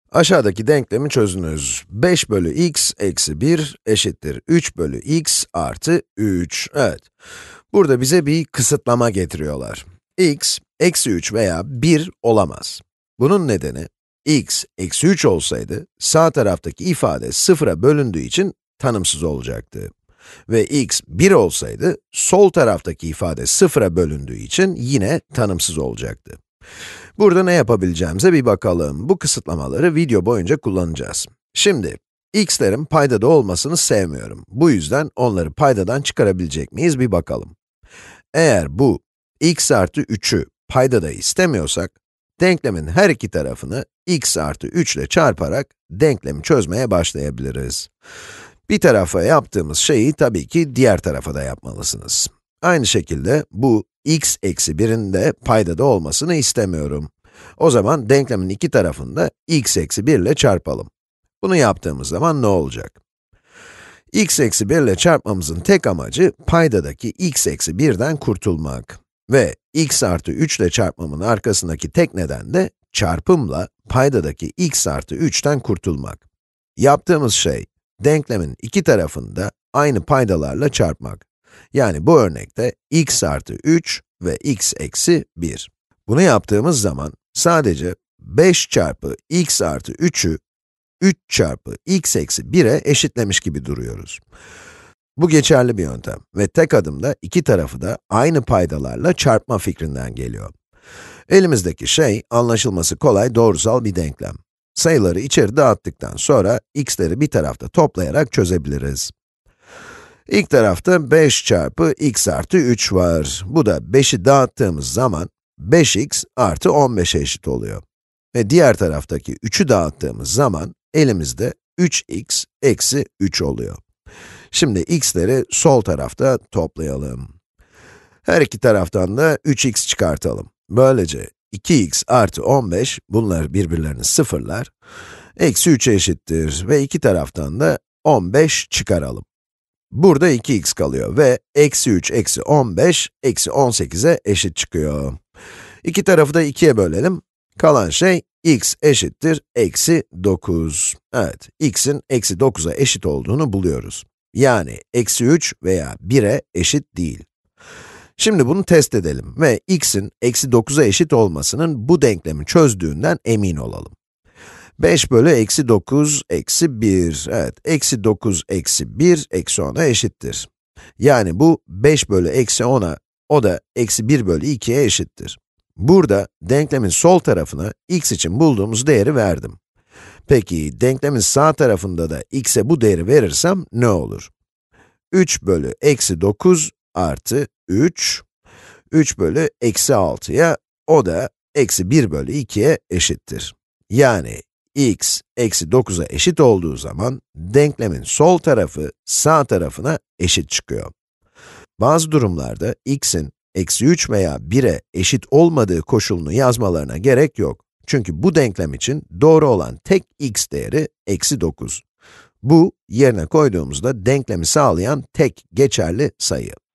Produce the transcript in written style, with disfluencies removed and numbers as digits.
Aşağıdaki denklemi çözünüz. 5 bölü x eksi 1 eşittir 3 bölü x artı 3. Evet. Burada bize bir kısıtlama getiriyorlar. X, eksi 3 veya 1 olamaz. Bunun nedeni, x, eksi 3 olsaydı, sağ taraftaki ifade sıfıra bölündüğü için tanımsız olacaktı. Ve x 1 olsaydı, sol taraftaki ifade sıfıra bölündüğü için yine tanımsız olacaktı. Burada ne yapabileceğimize bir bakalım. Bu kısıtlamaları video boyunca kullanacağız. Şimdi, x'lerin paydada olmasını sevmiyorum. Bu yüzden onları paydadan çıkarabilecek miyiz bir bakalım. Eğer bu x artı 3'ü paydada istemiyorsak, denklemin her iki tarafını x artı 3 ile çarparak denklemi çözmeye başlayabiliriz. Bir tarafa yaptığımız şeyi tabii ki diğer tarafa da yapmalısınız. Aynı şekilde bu x eksi 1'in de paydada olmasını istemiyorum. O zaman denklemin iki tarafını da x eksi 1 ile çarpalım. Bunu yaptığımız zaman ne olacak? X eksi 1 ile çarpmamızın tek amacı paydadaki x eksi 1'den kurtulmak. Ve x artı 3 ile çarpmamın arkasındaki tek neden de çarpımla paydadaki x artı 3'ten kurtulmak. Yaptığımız şey, denklemin iki tarafını da aynı paydalarla çarpmak. Yani bu örnekte x artı 3 ve x eksi 1. Bunu yaptığımız zaman sadece 5 çarpı x artı 3'ü 3 çarpı x eksi 1'e eşitlemiş gibi duruyoruz. Bu geçerli bir yöntem ve tek adımda iki tarafı da aynı paydalarla çarpma fikrinden geliyor. Elimizdeki şey, anlaşılması kolay doğrusal bir denklem. Sayıları içeri dağıttıktan sonra x'leri bir tarafta toplayarak çözebiliriz. İlk tarafta 5 çarpı x artı 3 var. Bu da 5'i dağıttığımız zaman 5x artı 15'e eşit oluyor. Ve diğer taraftaki 3'ü dağıttığımız zaman elimizde 3x eksi 3 oluyor. Şimdi x'leri sol tarafta toplayalım. Her iki taraftan da 3x çıkartalım. Böylece 2x artı 15, bunlar birbirlerini sıfırlar, eksi 3'e eşittir ve iki taraftan da 15 çıkaralım. Burada 2x kalıyor ve eksi 3 eksi 15 eksi 18'e eşit çıkıyor. İki tarafı da 2'ye bölelim. Kalan şey x eşittir eksi 9. Evet, x'in eksi 9'a eşit olduğunu buluyoruz. Yani eksi 3 veya 1'e eşit değil. Şimdi bunu test edelim ve x'in eksi 9'a eşit olmasının bu denklemi çözdüğünden emin olalım. 5 bölü eksi 9 eksi 1, evet, eksi 9 eksi 1 eksi 10'a eşittir. Yani bu 5 bölü eksi 10'a, o da eksi 1 bölü 2'ye eşittir. Burada denklemin sol tarafına x için bulduğumuz değeri verdim. Peki, denklemin sağ tarafında da x'e bu değeri verirsem ne olur? 3 bölü eksi 9 artı 3, 3 bölü eksi 6'ya, o da eksi 1 bölü 2'ye eşittir. Yani x, eksi 9'a eşit olduğu zaman, denklemin sol tarafı sağ tarafına eşit çıkıyor. Bazı durumlarda x'in eksi 3 veya 1'e eşit olmadığı koşulunu yazmalarına gerek yok. Çünkü bu denklem için doğru olan tek x değeri eksi 9. Bu, yerine koyduğumuzda denklemi sağlayan tek geçerli sayı.